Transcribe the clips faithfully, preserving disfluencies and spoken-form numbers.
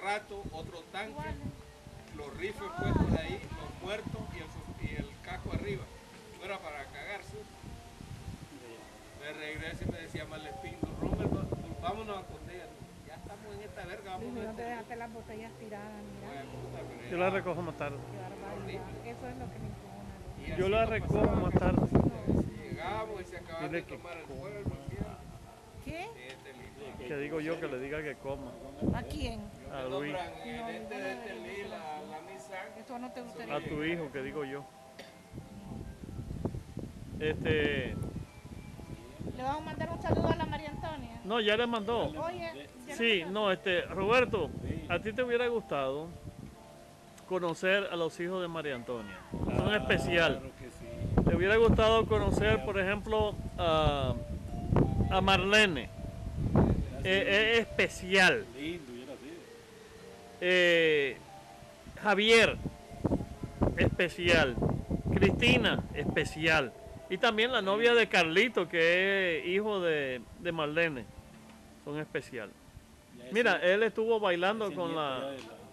rato otro tanque, los rifles puestos ahí, los muertos y el, y el casco arriba. No era para cagarse. Me regreso y me decía Malespín, Rommel, vámonos a esconder. Ya estamos en esta verga, vamos a ¿Dónde dejaste las botellas tiradas? Mira. Yo las recojo más tarde. Eso es lo que me impone. Yo las recojo más tarde. Llegamos y se acabaron de tomar el pueblo. ¿Qué? Que digo yo que le diga que coma. ¿A quién? A Luis. En este de este lila, la misa. Eso no te gustaría. A tu hijo, que digo yo. Este... ¿Le vamos a mandar un saludo a la María Antonia? No, ya le mandó. Oye, sí, no, este, Roberto, ¿a ti te hubiera gustado conocer a los hijos de María Antonia? Son especial. ¿Te hubiera gustado conocer, por ejemplo, a, a Marlene? Eh, es especial. Eh, Javier, especial. Cristina, especial. Y también la novia de Carlito, que es hijo de, de Marlene. Son especial. Mira, él estuvo bailando con la...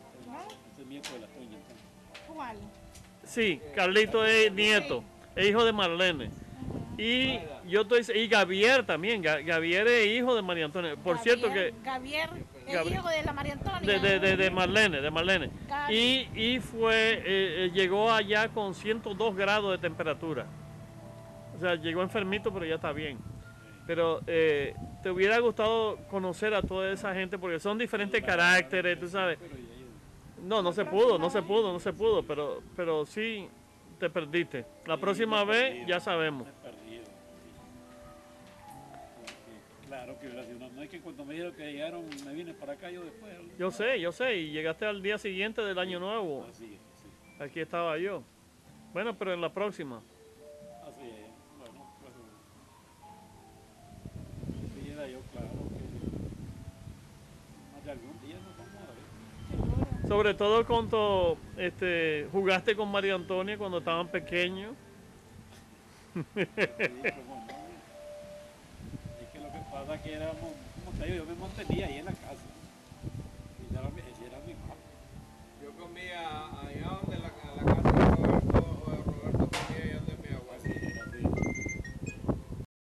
¿Cuál? Sí, Carlito es nieto, es hijo de Marlene. Y yo estoy... Y Gavier también, Gavier es hijo de María Antonia. Por Gavier, cierto que... Gavier es hijo de la María Antonia. De, de, de, de Marlene, de Marlene. Y, y fue, eh, llegó allá con ciento dos grados de temperatura. O sea, llegó enfermito, pero ya está bien. Pero eh, te hubiera gustado conocer a toda esa gente porque son diferentes caracteres, tú sabes. No, no se pudo, no se pudo, no se pudo, pero, pero sí te perdiste. La próxima vez ya sabemos. Claro que no, no es que cuando me dijeron que llegaron, me vine para acá yo después. Yo sé, yo sé, y llegaste al día siguiente del año nuevo. Así es, sí. Aquí estaba yo. Bueno, pero en la próxima. Así es, bueno, pues sí era yo, claro, que más de algún día nos vamos a ver. Sobre todo cuando este, jugaste con María Antonia cuando estaban pequeños. Sí, como no. Es que lo que pasa es que éramos, como te digo, yo me mantenía ahí en la casa.